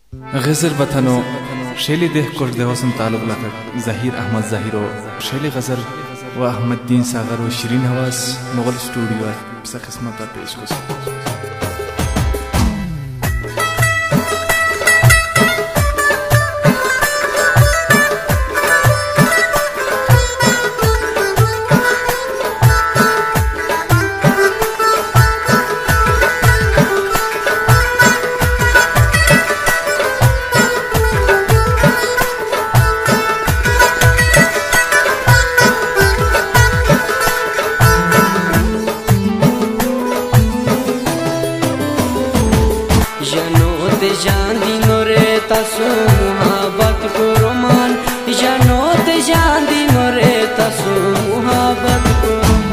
गजल बथनो शेली देख कुछ देवसम तालुक लक जहीर अहमद जहीरो शेली गजल व अहमद दीन सागर व शिरीन हवास मुगल स्टूडियो सा किस्मत पेश को तासु मुहाबत को रोमान जानोत जांदी मोरे तासु मुहाबत को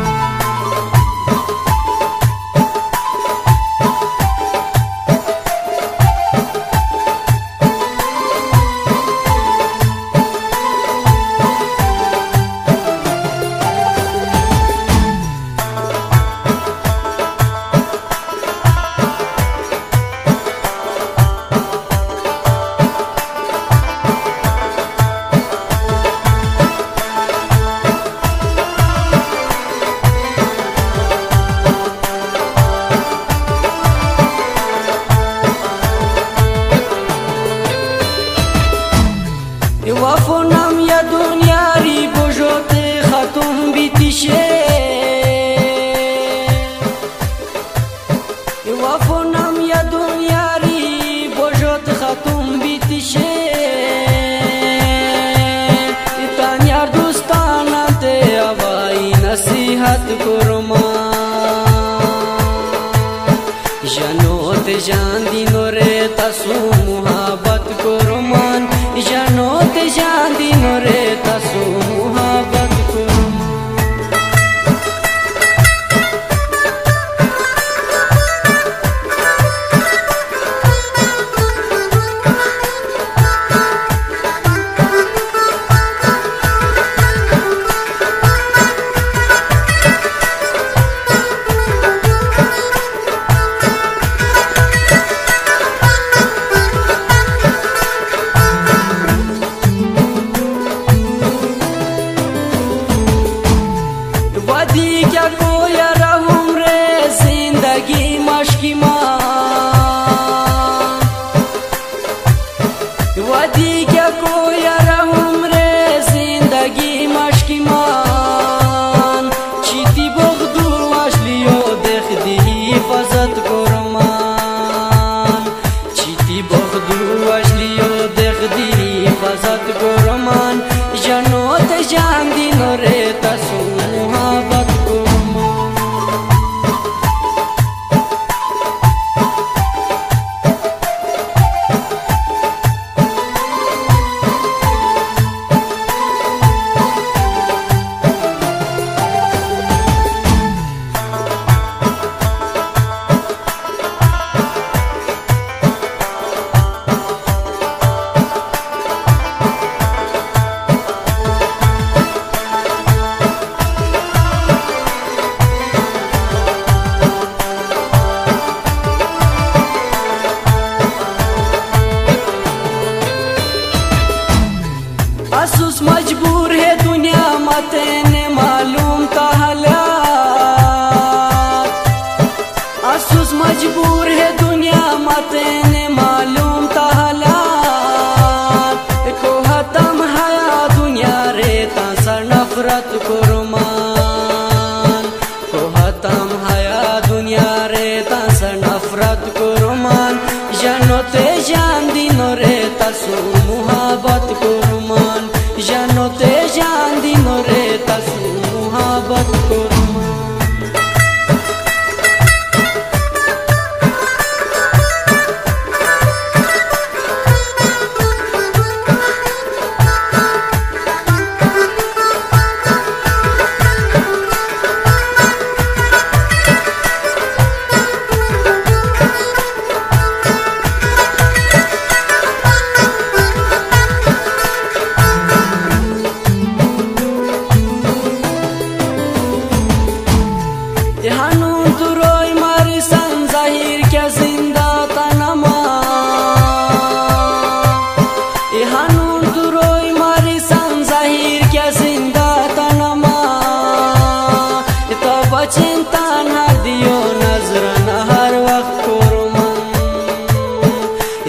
वफो नाम या दुनियारी बोझोते खतुम बीतिशे वफो नाम या दुनियारी बोझोते खतुम बीतिशे इतन यार दोस्ताना ते अवाई नसीहत कुरमा जानोत जांदी नोरे तासु मुहाबत कुरमान जानोत जांदी नोरे तासु मुहाबत वादी क्या कोया रहूं रे जिंदगी मशकी मां वादी क्या कोया रहूं रे जिंदगी मशकी मां चीती बगदू असलियो देख दी हिफाजत कुरमान चीती बगदू असलियो देख दी हिफाजत कुरमान जानोत जांदी नोरे तासु मुहाबत असूस मजबूर है दुनिया मतेने मालूम का हालात असूस मजबूर है दुनिया मतेने मालूम का हालात को हतम हया दुनिया रे तासा नफरत कुरमान को हतम हया दुनिया रे तासा नफरत कुरमान जानोते जांदी नोरे तासु मुहाबत कुरमान जानोते जांदी नोरे तासु मुहाबत कुरमान